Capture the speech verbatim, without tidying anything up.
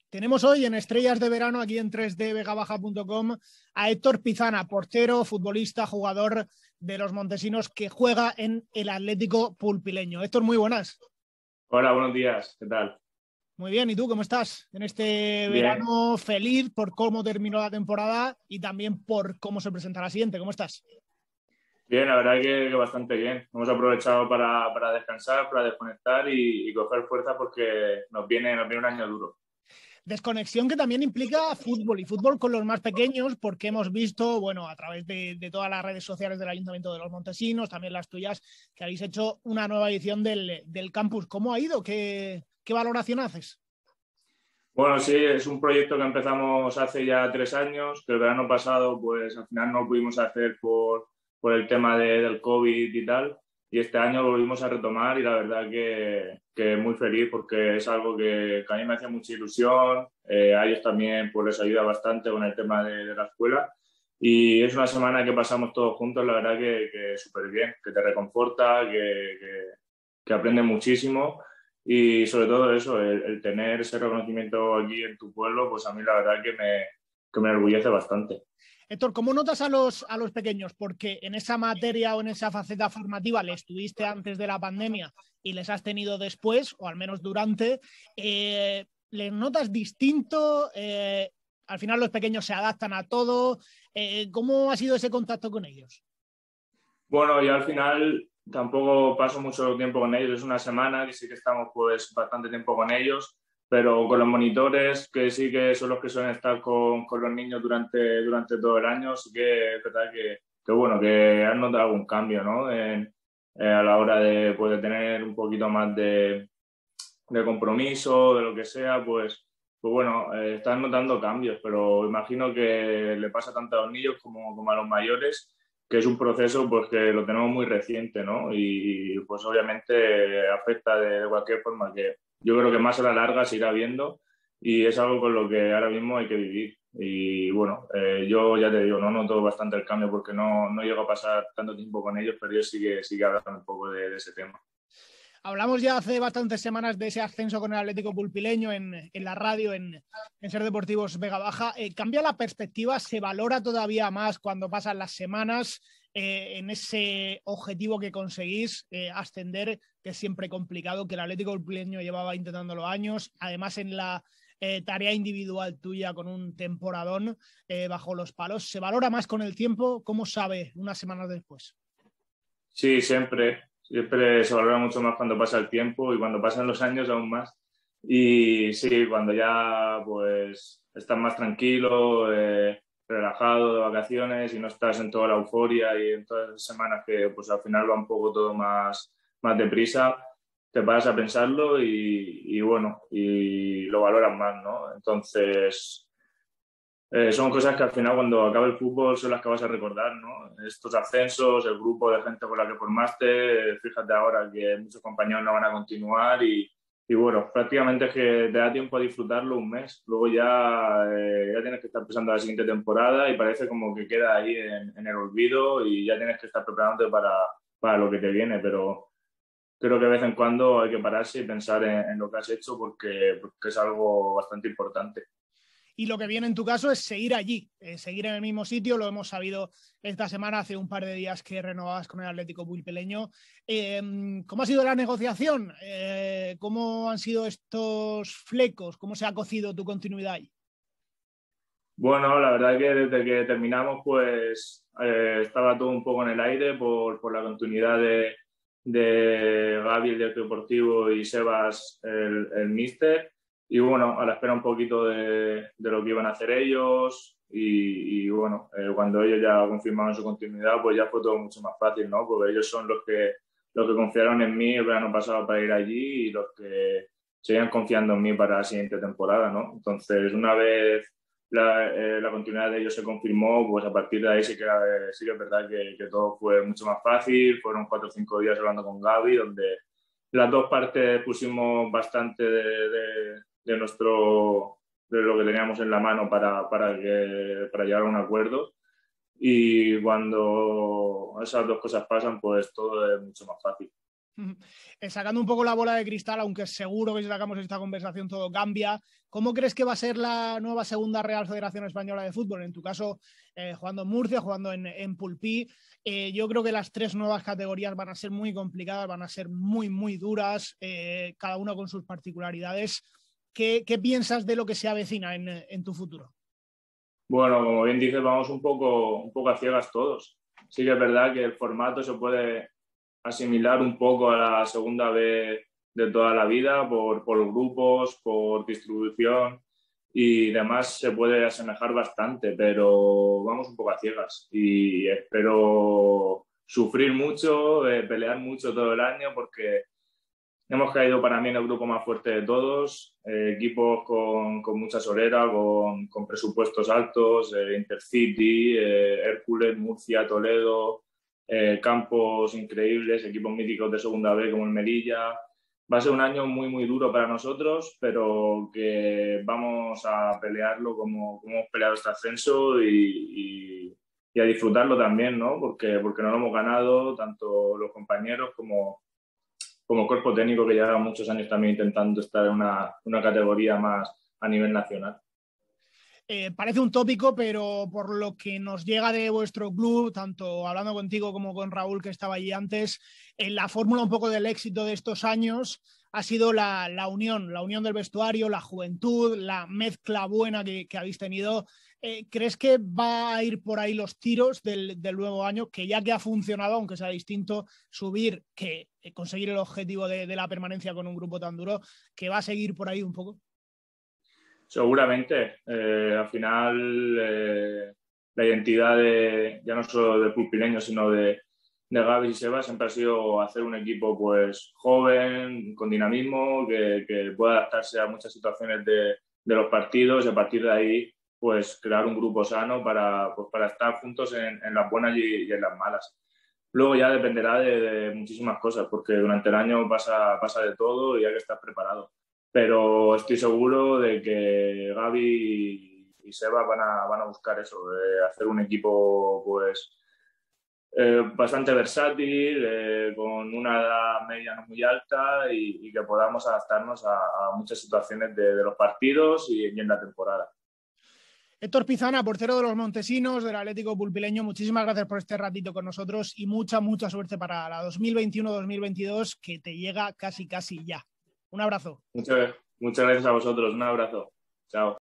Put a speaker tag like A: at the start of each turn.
A: Tenemos hoy en Estrellas de Verano, aquí en tres d vega baja punto com, a Héctor Pizana, portero, futbolista, jugador de los montesinos que juega en el Atlético Pulpileño. Héctor, muy buenas.
B: Hola, buenos días. ¿Qué tal?
A: Muy bien, ¿y tú cómo estás? En este
B: Bien.
A: verano feliz por cómo terminó la temporada y también por cómo se presenta la siguiente. ¿Cómo estás?
B: Bien, la verdad que, que bastante bien. Hemos aprovechado para, para descansar, para desconectar y, y coger fuerza porque nos viene, nos viene un año duro.
A: Desconexión que también implica fútbol y fútbol con los más pequeños, porque hemos visto, bueno, a través de, de todas las redes sociales del Ayuntamiento de los Montesinos, también las tuyas, que habéis hecho una nueva edición del, del campus. ¿Cómo ha ido? ¿Qué, qué valoración haces?
B: Bueno, sí, es un proyecto que empezamos hace ya tres años, que el verano pasado pues al final no pudimos hacer por, por el tema de, del COVID y tal, y este año lo volvimos a retomar y la verdad que, que muy feliz porque es algo que, que a mí me hace mucha ilusión, eh, a ellos también pues les ayuda bastante con el tema de, de la escuela y es una semana que pasamos todos juntos, la verdad que, que súper bien, que te reconforta, que, que, que aprendes muchísimo. Y sobre todo eso, el, el tener ese reconocimiento aquí en tu pueblo, pues a mí la verdad que me, que me enorgullece bastante.
A: Héctor, ¿cómo notas a los, a los pequeños? Porque en esa materia o en esa faceta formativa les tuviste antes de la pandemia y les has tenido después, o al menos durante. Eh, ¿Les notas distinto? Eh, al final los pequeños se adaptan a todo. Eh, ¿Cómo ha sido ese contacto con ellos?
B: Bueno, yo al final tampoco paso mucho tiempo con ellos, es una semana que sí que estamos pues bastante tiempo con ellos, pero con los monitores, que sí que son los que suelen estar con, con los niños durante, durante todo el año, sí que es verdad que, que bueno, que han notado algún cambio, ¿no? En, eh, a la hora de, pues, de tener un poquito más de, de compromiso, de lo que sea, pues, pues bueno, eh, están notando cambios, pero imagino que le pasa tanto a los niños como, como a los mayores, que es un proceso pues que lo tenemos muy reciente, ¿no? Y, y pues obviamente afecta de, de cualquier forma, que yo creo que más a la larga se irá viendo y es algo con lo que ahora mismo hay que vivir. Y bueno, eh, yo ya te digo, no noto bastante el cambio porque no, no llego a pasar tanto tiempo con ellos, pero yo sí que, sí que hablan un poco de, de ese tema.
A: Hablamos ya hace bastantes semanas de ese ascenso con el Atlético Pulpileño en, en la radio, en, en Ser Deportivos Vega Baja. Eh, ¿Cambia la perspectiva? ¿Se valora todavía más cuando pasan las semanas eh, en ese objetivo que conseguís, eh, ascender, que es siempre complicado, que el Atlético Pulpileño llevaba intentándolo años? Además, en la eh, tarea individual tuya con un temporadón eh, bajo los palos, ¿se valora más con el tiempo? ¿Cómo sabe unas semanas después?
B: Sí, siempre. Siempre se valora mucho más cuando pasa el tiempo y cuando pasan los años aún más. Y sí, cuando ya pues estás más tranquilo, eh, relajado de vacaciones y no estás en toda la euforia y en todas las semanas que pues al final va un poco todo más, más deprisa, te paras a pensarlo y, y bueno, y lo valoras más, ¿no? Entonces... Eh, son cosas que al final cuando acabe el fútbol son las que vas a recordar, ¿no? Estos ascensos, el grupo de gente con la que formaste, eh, fíjate ahora que muchos compañeros no van a continuar y, y bueno, prácticamente es que te da tiempo a disfrutarlo un mes. Luego ya, eh, ya tienes que estar pensando en la siguiente temporada y parece como que queda ahí en, en el olvido y ya tienes que estar preparándote para, para lo que te viene, pero creo que de vez en cuando hay que pararse y pensar en, en lo que has hecho porque, porque es algo bastante importante.
A: Y lo que viene en tu caso es seguir allí, eh, seguir en el mismo sitio. Lo hemos sabido esta semana, hace un par de días que renovabas con el Atlético Pulpileño. Eh, ¿Cómo ha sido la negociación? Eh, ¿Cómo han sido estos flecos? ¿Cómo se ha cocido tu continuidad ahí?
B: Bueno, la verdad es que desde que terminamos, pues eh, estaba todo un poco en el aire por, por la continuidad de, de Gaby, el director deportivo, y Sebas, el, el míster. Y bueno, a la espera un poquito de, de lo que iban a hacer ellos. Y, y bueno, eh, cuando ellos ya confirmaron su continuidad, pues ya fue todo mucho más fácil, ¿no? Porque ellos son los que, los que confiaron en mí el verano pasado para ir allí y los que seguían confiando en mí para la siguiente temporada, ¿no? Entonces, una vez la, eh, la continuidad de ellos se confirmó, pues a partir de ahí sí que, eh, sí que es verdad que, que todo fue mucho más fácil. Fueron cuatro o cinco días hablando con Gaby, donde las dos partes pusimos bastante de, de, de nuestro de lo que teníamos en la mano para, para, que, para llegar a un acuerdo. Y cuando esas dos cosas pasan, pues todo es mucho más fácil.
A: Eh, sacando un poco la bola de cristal, aunque seguro que si sacamos esta conversación todo cambia, ¿cómo crees que va a ser la nueva segunda Real Federación Española de Fútbol? En tu caso, eh, jugando en Murcia, jugando en, en Pulpí. Eh, yo creo que las tres nuevas categorías van a ser muy complicadas, van a ser muy, muy duras, eh, cada una con sus particularidades. ¿Qué, qué piensas de lo que se avecina en, en tu futuro?
B: Bueno, como bien dices, vamos un poco, un poco a ciegas todos. Sí que es verdad que el formato se puede asimilar un poco a la segunda B de toda la vida por, por grupos, por distribución y demás, se puede asemejar bastante, pero vamos un poco a ciegas y espero sufrir mucho, eh, pelear mucho todo el año porque hemos caído para mí en el grupo más fuerte de todos, eh, equipos con, con mucha solera, con, con presupuestos altos, eh, Intercity, eh, Hércules, Murcia, Toledo, eh, campos increíbles, equipos míticos de segunda B como el Melilla. Va a ser un año muy, muy duro para nosotros, pero que vamos a pelearlo como, como hemos peleado este ascenso y, y, y a disfrutarlo también, ¿no? Porque, porque no lo hemos ganado, tanto los compañeros como como cuerpo técnico que lleva muchos años también intentando estar en una, una categoría más a nivel nacional.
A: Eh, parece un tópico, pero por lo que nos llega de vuestro club, tanto hablando contigo como con Raúl, que estaba allí antes, en la fórmula un poco del éxito de estos años ha sido la, la unión, la unión del vestuario, la juventud, la mezcla buena que, que habéis tenido. Eh, ¿Crees que va a ir por ahí los tiros del, del nuevo año? Que ya que ha funcionado, aunque sea distinto, subir, que eh, conseguir el objetivo de, de la permanencia con un grupo tan duro, que va a seguir por ahí un poco.
B: Seguramente, eh, al final eh, la identidad de, ya no solo de pulpileño, sino de, de Gaby y Seba siempre ha sido hacer un equipo pues joven, con dinamismo, que, que pueda adaptarse a muchas situaciones de, de los partidos y a partir de ahí pues crear un grupo sano para, pues, para estar juntos en, en las buenas y, y en las malas. Luego ya dependerá de, de muchísimas cosas, porque durante el año pasa, pasa de todo y hay que estar preparado. Pero estoy seguro de que Gaby y Seba van a, van a buscar eso, de hacer un equipo pues eh, bastante versátil, eh, con una edad media no muy alta y, y que podamos adaptarnos a, a muchas situaciones de, de los partidos y, y en la temporada.
A: Héctor Pizana, portero de los Montesinos, del Atlético Pulpileño, muchísimas gracias por este ratito con nosotros y mucha, mucha suerte para la dos mil veintiuno dos mil veintidós que te llega casi, casi ya. Un abrazo.
B: Muchas, muchas gracias a vosotros. Un abrazo. Chao.